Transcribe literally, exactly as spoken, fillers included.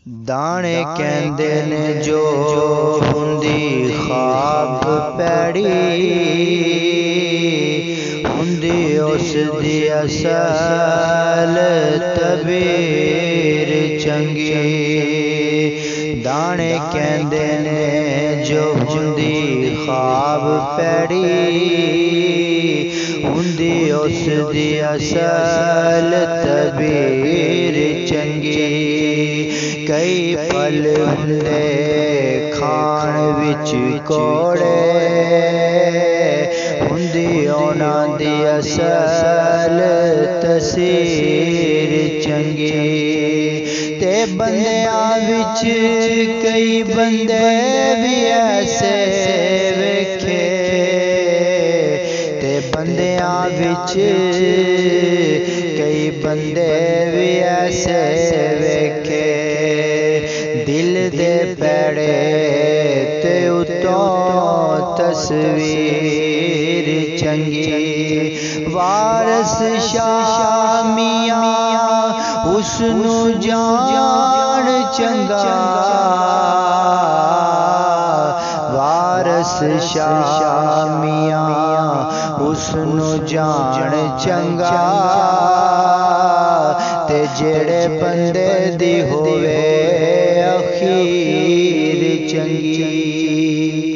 دانے کہندے نے جو ہوندی خواب پیڑی ہوندی اس دی اصل تبیر چنگی۔ دانے کہندے نے جو ہوندی خواب پیڑی ہوندی اس دی اصل تبیر چنگی۔ کئی پل ہوندے کھان وچ کوڑے ہوندی انہاں دی اصل تسیر چنگی۔ تے بندیاں وچ کئی بندے بھی ایسے ویکھے تے بندیاں وچ کئی بندے بھی ایسے ویکھے دل دے پیڑے تے اتوں تصویر چنگی۔ وارث شاہ میاں اس نو جان چنگا وارث شاہ میاں اس نو جان چنگا تے جڑے بندے دی ہوئے اخیر چنگی۔